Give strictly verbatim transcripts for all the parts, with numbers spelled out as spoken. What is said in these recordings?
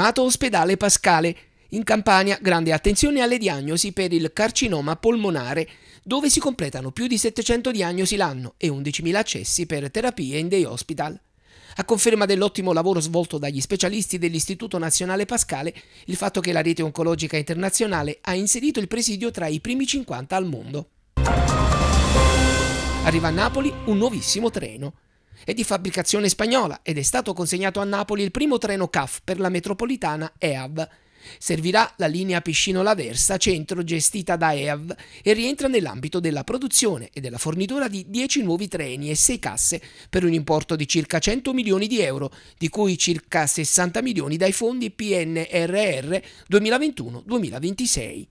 chiamato Ospedale Pascale. In Campania, grande attenzione alle diagnosi per il carcinoma polmonare, dove si completano più di settecento diagnosi l'anno e undicimila accessi per terapie in day hospital. A conferma dell'ottimo lavoro svolto dagli specialisti dell'Istituto Nazionale Pascale, il fatto che la rete oncologica internazionale ha inserito il presidio tra i primi cinquanta al mondo. Arriva a Napoli un nuovissimo treno. È di fabbricazione spagnola ed è stato consegnato a Napoli il primo treno C A F per la metropolitana E A V. Servirà la linea Piscino-Laversa Centro gestita da E A V e rientra nell'ambito della produzione e della fornitura di dieci nuovi treni e sei casse per un importo di circa cento milioni di euro, di cui circa sessanta milioni dai fondi P N R R duemilaventuno duemilaventisei.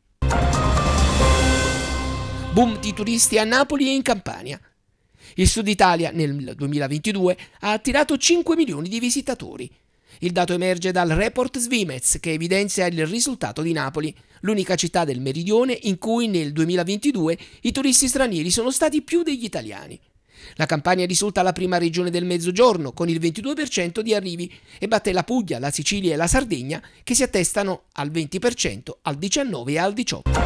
Boom di turisti a Napoli e in Campania. Il Sud Italia nel duemilaventidue ha attirato cinque milioni di visitatori. Il dato emerge dal report Svimez che evidenzia il risultato di Napoli, l'unica città del meridione in cui nel duemilaventidue i turisti stranieri sono stati più degli italiani. La Campania risulta la prima regione del Mezzogiorno con il ventidue per cento di arrivi e batte la Puglia, la Sicilia e la Sardegna che si attestano al venti per cento, al diciannove per cento e al diciotto per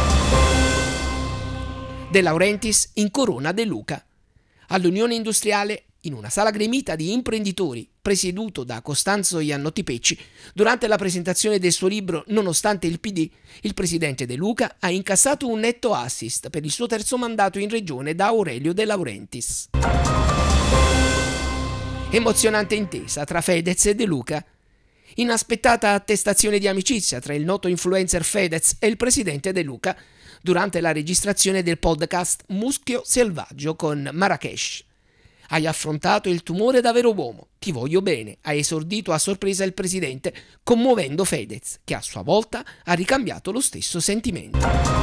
cento. De Laurentiis in Corona De Luca. All'Unione Industriale, in una sala gremita di imprenditori, presieduto da Costanzo Iannotti Pecci, durante la presentazione del suo libro Nonostante il P D, il presidente De Luca ha incassato un netto assist per il suo terzo mandato in regione da Aurelio De Laurentiis. Emozionante intesa tra Fedez e De Luca. Inaspettata attestazione di amicizia tra il noto influencer Fedez e il presidente De Luca durante la registrazione del podcast Muschio Selvaggio con Marrakesh. Hai affrontato il tumore da vero uomo, ti voglio bene, ha esordito a sorpresa il presidente, commuovendo Fedez, che a sua volta ha ricambiato lo stesso sentimento.